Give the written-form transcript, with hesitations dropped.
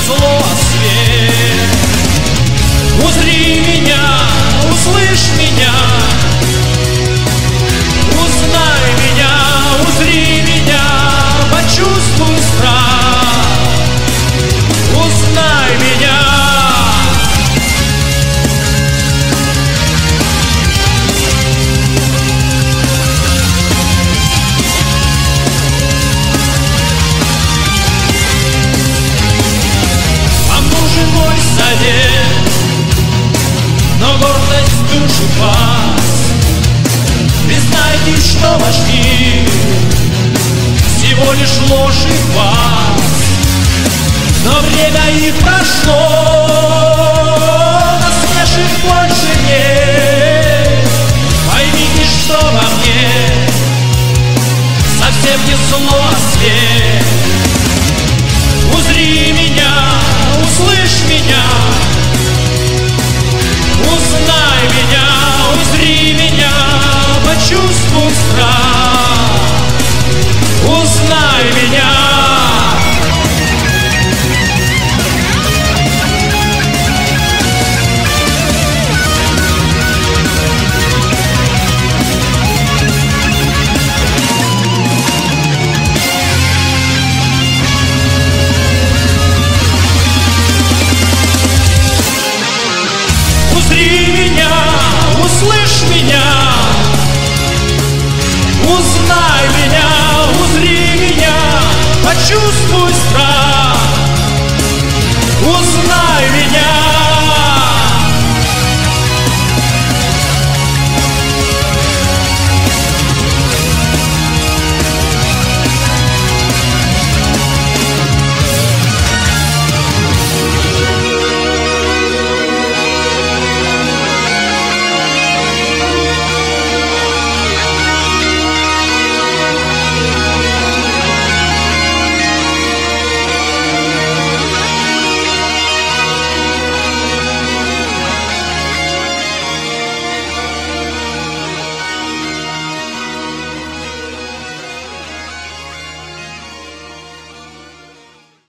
зло свет. Узри меня, услышь меня, узнай меня, узри меня, почувствуй страх, узнай меня. Вам нужен мой совет, но гордость душу вас. Признайте, что вожди всего лишь ложь и вас. Но время их прошло, насмешек больше нет. Поймите, что во мне совсем не зло, а свет. Узри меня, услышь меня, узнай меня, узри меня, почувствуй страх, узнай меня. Узри меня, услышь меня, узнай меня, узри меня, почувствуй.